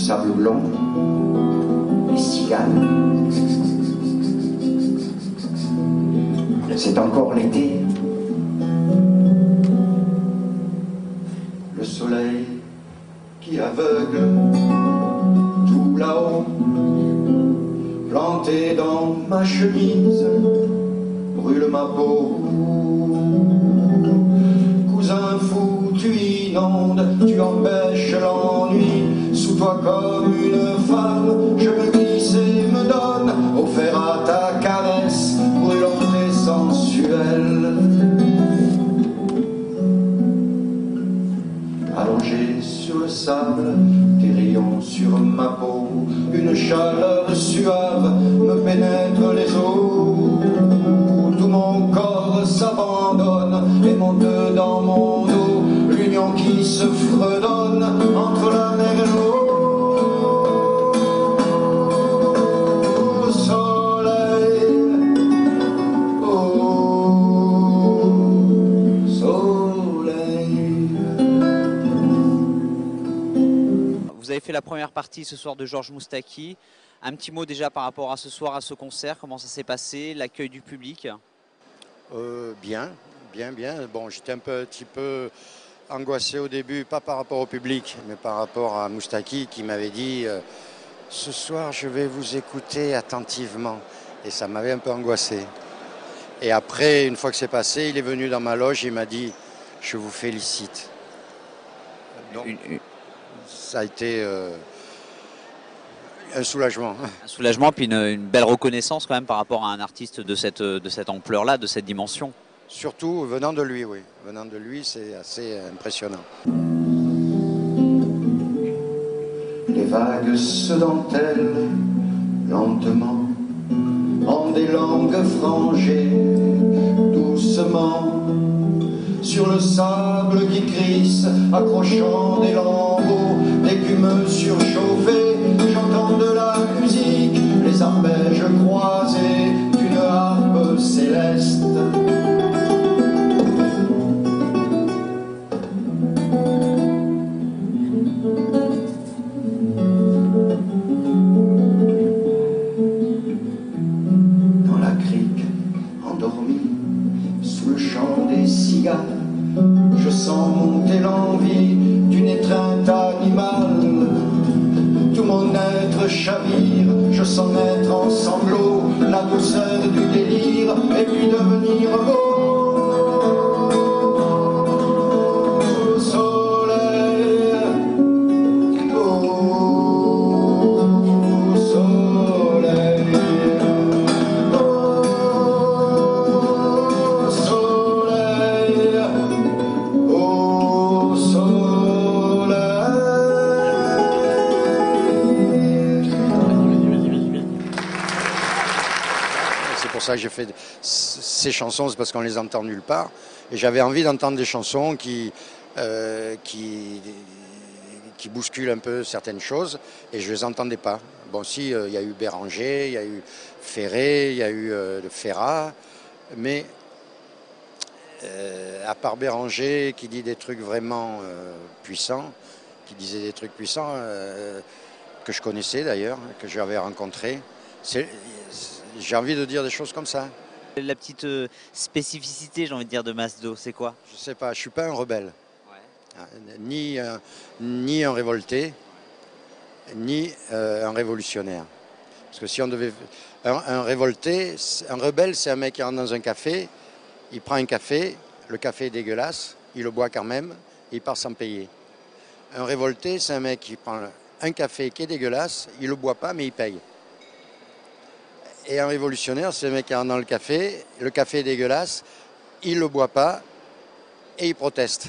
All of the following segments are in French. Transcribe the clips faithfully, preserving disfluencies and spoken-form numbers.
sable blanc, les cigales. C'est encore l'été. Le soleil qui aveugle tout là-haut, planté dans ma chemise, brûle ma peau. Cousin fou, tu inondes, tu empêches l'ennui. Sous toi comme une femme, je me glisse et me donne, offert à ta caresse, brûlante et sensuelle. Allongé sur le sable, tes rayons sur ma peau, une chaleur suave me pénètre les os. Tout mon corps s'abandonne et monte dans mon dos, l'union qui se fredonne entre la mer et l'eau. Vous avez fait la première partie ce soir de Georges Moustaki. Un petit mot déjà par rapport à ce soir, à ce concert, comment ça s'est passé, l'accueil du public? euh, Bien, bien, bien. Bon, j'étais un peu, petit peu angoissé au début, pas par rapport au public, mais par rapport à Moustaki qui m'avait dit euh, « Ce soir, je vais vous écouter attentivement ». Et ça m'avait un peu angoissé. Et après, une fois que c'est passé, il est venu dans ma loge et il m'a dit « Je vous félicite ». Donc, une, une... ça a été euh, un soulagement. Un soulagement, puis une, une belle reconnaissance quand même par rapport à un artiste de cette, de cette ampleur-là, de cette dimension. Surtout venant de lui, oui. Venant de lui, c'est assez impressionnant. Les vagues se dentellent lentement en des langues frangées, doucement sur le sable qui crisse, accrochant des lambeaux d'écume surchauffée. J'entends de la musique, les arpèges croisés d'une harpe céleste. Dans la crique, endormie, sous le chant des cigales, je sens monter l'envie d'une étreinte animale. Tout mon être chavire, je sens naître en sanglots la douceur du délire et puis devenir beau. Soleil, oh, soleil, oh, soleil, oh, soleil. C'est pour ça que j'ai fait ces chansons, c'est parce qu'on les entend nulle part. Et j'avais envie d'entendre des chansons qui, euh, qui, qui bousculent un peu certaines choses, et je ne les entendais pas. Bon, si, il euh, y a eu Béranger, il y a eu Ferré, il y a eu euh, Ferrat, mais euh, à part Béranger qui dit des trucs vraiment euh, puissants, qui disait des trucs puissants, euh, que je connaissais d'ailleurs, que j'avais rencontré, j'ai envie de dire des choses comme ça. La petite euh, spécificité, j'ai envie de dire, de Masdo, c'est quoi? Je sais pas, je suis pas un rebelle. Ouais. Ni, euh, ni un révolté, ni euh, un révolutionnaire. Parce que si on devait... Un, un révolté, un rebelle, c'est un mec qui rentre dans un café, il prend un café, le café est dégueulasse, il le boit quand même, et il part sans payer. Un révolté, c'est un mec qui prend un café qui est dégueulasse, il le boit pas, mais il paye. Et un révolutionnaire, c'est un mec qui rentre dans le café, le café est dégueulasse, il ne le boit pas et il proteste.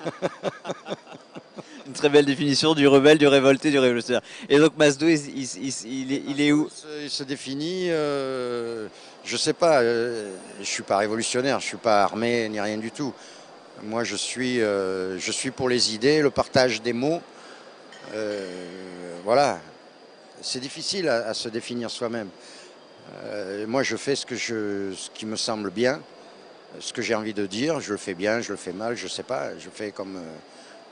Une très belle définition du rebelle, du révolté, du révolutionnaire. Et donc Masdo, il, il, il, il, est, il est où? Il se, il se définit, euh, je ne sais pas, euh, je ne suis pas révolutionnaire, je ne suis pas armé ni rien du tout. Moi, je suis, euh, je suis pour les idées, le partage des mots. Euh, voilà, c'est difficile à, à se définir soi-même. Euh, moi, je fais ce, que je, ce qui me semble bien, ce que j'ai envie de dire. Je le fais bien, je le fais mal, je ne sais pas. Je fais comme, euh,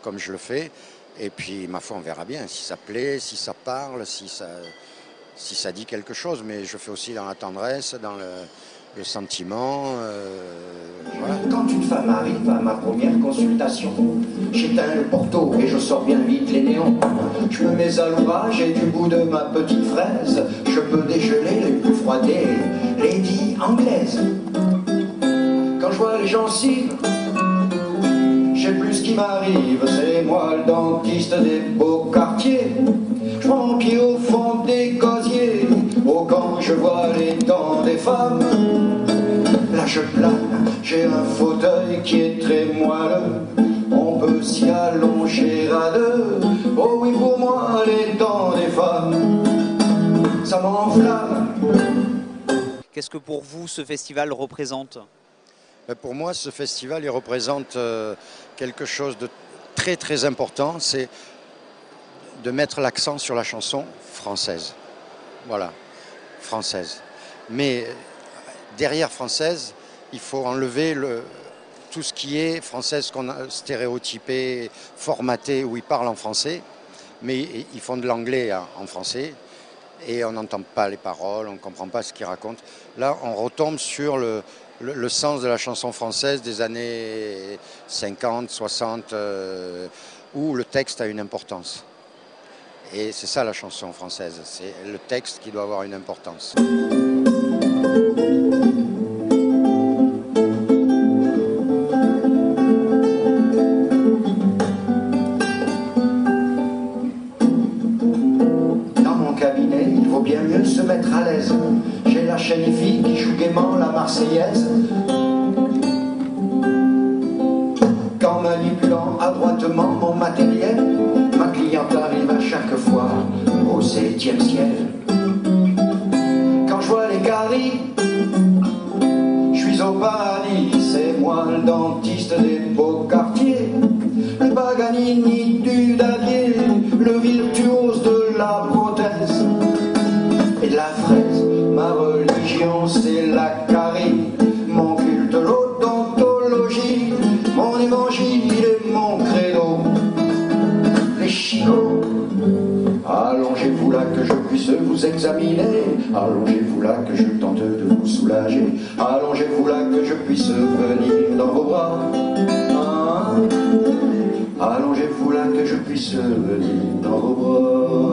comme je le fais. Et puis, ma foi, on verra bien si ça plaît, si ça parle, si ça, si ça dit quelque chose. Mais je fais aussi dans la tendresse, dans le, le sentiment. Euh, voilà. Quand une femme arrive à ma première consultation, j'éteins le porto et je sors bien vite les néons. Je me mets à l'ouvrage et du bout de ma petite fraise, je peux dégeler les plus froidées ladies anglaises. Quand je vois les gencives, je sais plus ce qui m'arrive, c'est moi le dentiste des beaux quartiers. Je prends pied au fond des gosiers, oh quand je vois les dents des femmes. Là je plane, j'ai un fauteuil qui est très moelleux, on peut s'y allonger à deux. Oh oui, pour moi les dents des femmes, ça m'enflamme. Qu'est-ce que pour vous ce festival représente ? Pour moi, ce festival, il représente quelque chose de très très important, c'est de mettre l'accent sur la chanson française. Voilà, française. Mais derrière française, il faut enlever le, tout ce qui est française, qu'on a stéréotypé, formaté, où ils parlent en français, mais ils font de l'anglais en français, et on n'entend pas les paroles, on ne comprend pas ce qu'ils racontent. Là, on retombe sur le, le, le sens de la chanson française des années cinquante, soixante, euh, où le texte a une importance. Et c'est ça la chanson française, c'est le texte qui doit avoir une importance. Bien mieux se mettre à l'aise. J'ai la chaîne-fille qui joue gaiement la Marseillaise. Qu'en manipulant adroitement mon matériel, ma cliente arrive à chaque fois au septième ciel. Quand je vois les caries, je suis au paradis. C'est moi le dentiste des beaux quartiers, le Paganini du damier, le virtuose de la prothèse et de la fraise. Ma religion c'est la carie, mon culte l'odontologie, mon évangile et mon credo les chicots. Allongez-vous là que je puisse vous examiner, allongez-vous là que je tente de vous soulager, allongez-vous là que je puisse venir dans vos bras, ah, allongez-vous là que je puisse venir dans vos bras.